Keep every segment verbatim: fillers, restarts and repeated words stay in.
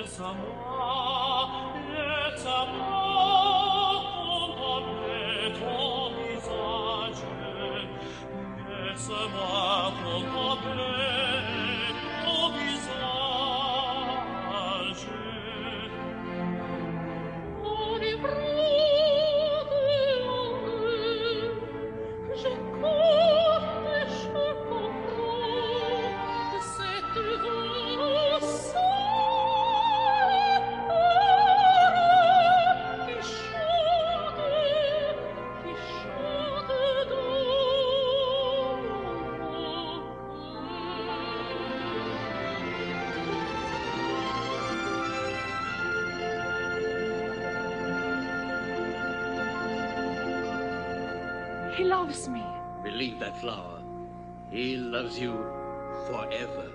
Laisse-moi, laisse-moi contempler ton visage. Laisse-moi contempler ton visage. Enivré d'amour, je cours et je comprends cette douce qui chante, qui chante dans He loves me. Believe that flower. He loves you forever.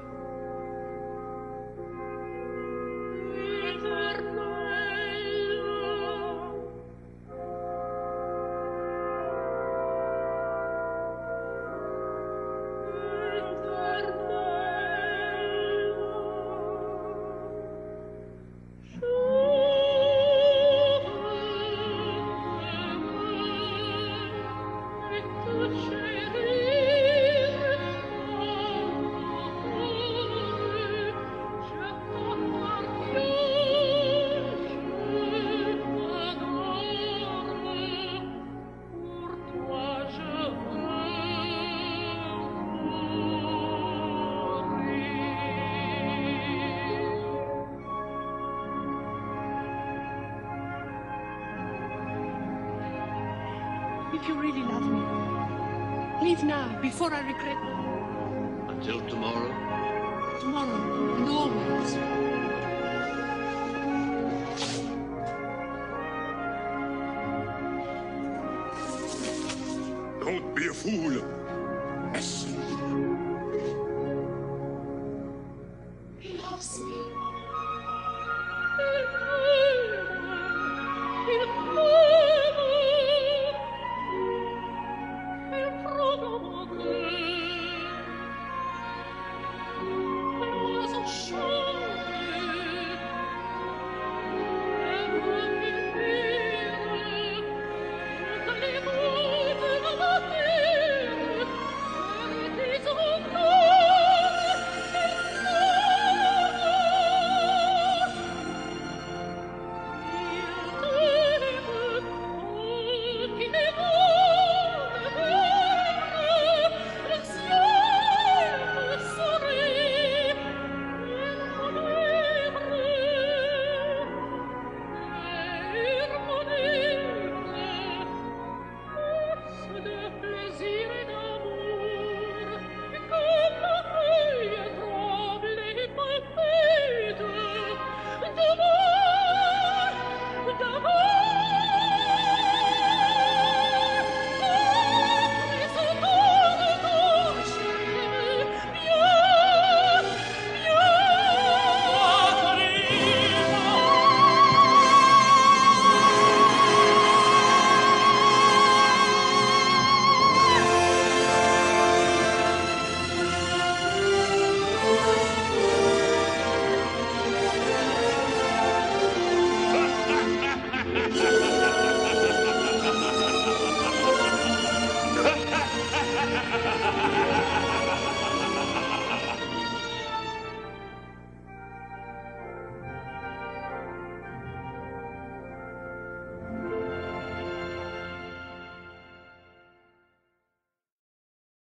If you really love me, leave now, before I regret it. Until tomorrow? Tomorrow and always. Don't be a fool. Listen. He loves me.